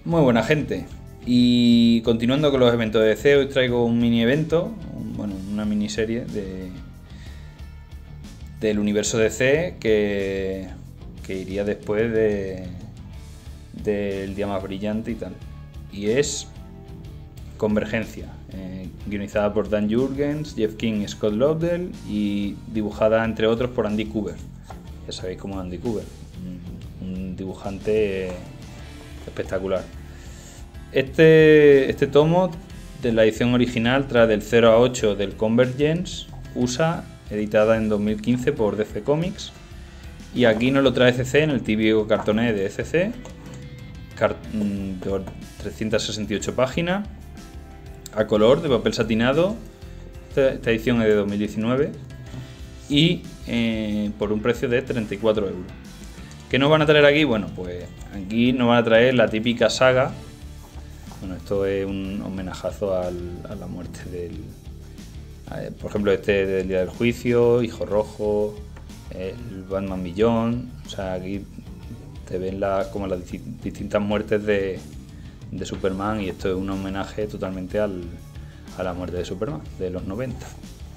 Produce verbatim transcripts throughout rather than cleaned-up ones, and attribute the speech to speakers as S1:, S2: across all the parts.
S1: Muy buena gente. Y continuando con los eventos de D C, hoy traigo un mini evento, un, bueno, una miniserie de del universo D C que, que iría después de del Día Más Brillante y tal. Y es Convergencia, eh, guionizada por Dan Jurgens, Jeff King y Scott Lobdell y dibujada entre otros por Andy Kubert. Ya sabéis cómo es Andy Kubert, un, un dibujante espectacular. Este, este tomo de la edición original trae del cero a ocho del Convergence U S A, editada en dos mil quince por D C Comics, y aquí nos lo trae C C en el típico cartoné de C C, de trescientas sesenta y ocho páginas, a color, de papel satinado. Esta edición es de dos mil diecinueve y eh, por un precio de treinta y cuatro euros. ¿Qué nos van a traer aquí? Bueno, pues aquí nos van a traer la típica saga. Bueno, esto es un homenajazo al, a la muerte del... A, por ejemplo, este del Día del Juicio, Hijo Rojo, el Batman Beyond. O sea, aquí te ven la, como las distintas muertes de, de Superman, y esto es un homenaje totalmente al, a la muerte de Superman, de los noventa.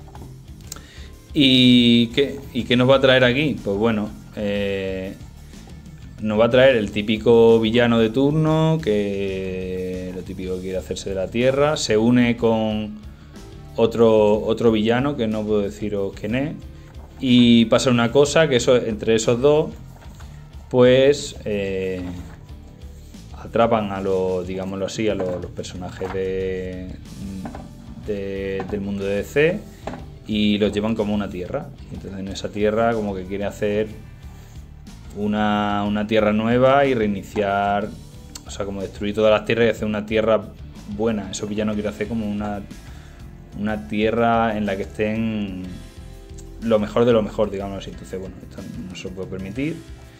S1: ¿Y qué, y qué nos va a traer aquí? Pues bueno, eh, nos va a traer el típico villano de turno, que lo típico que quiere hacerse de la Tierra, se une con otro, otro villano, que no puedo deciros quién es, y pasa una cosa, que eso, entre esos dos, pues eh, atrapan a los, digámoslo así, a los, los personajes de, de, del mundo de D C y los llevan como a una tierra. Entonces en esa tierra como que quiere hacer una, una tierra nueva y reiniciar, o sea, como destruir todas las tierras y hacer una tierra buena. Eso villano quiere hacer como una, una tierra en la que estén lo mejor de lo mejor, digámoslo así. Entonces bueno, esto no se lo puede permitir.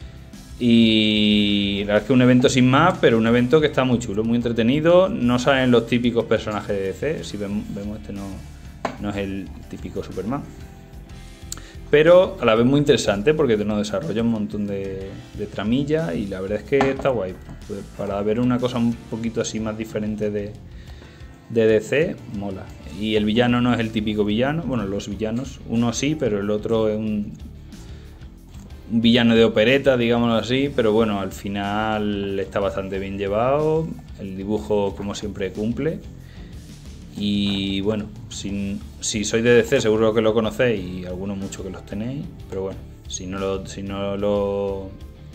S1: Y la verdad es que un evento sin más, pero un evento que está muy chulo, muy entretenido. No salen los típicos personajes de D C, si vemos, vemos este no, no es el típico Superman, pero a la vez muy interesante porque nos desarrolla un montón de, de tramillas, y la verdad es que está guay. Pues para ver una cosa un poquito así más diferente de, de D C, mola. Y el villano no es el típico villano, bueno, los villanos, uno sí, pero el otro es un... un villano de opereta, digámoslo así, pero bueno, al final está bastante bien llevado, el dibujo como siempre cumple, y bueno, si, si sois de D C seguro que lo conocéis, y algunos muchos que los tenéis, pero bueno, si no lo, si no lo,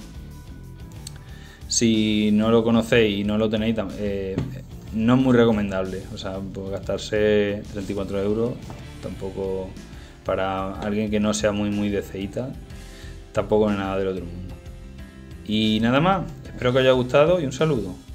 S1: si no lo conocéis y no lo tenéis, eh, no es muy recomendable, o sea, por gastarse treinta y cuatro euros, tampoco, para alguien que no sea muy muy DCita, tampoco es nada del otro mundo. Y nada más, espero que os haya gustado y un saludo.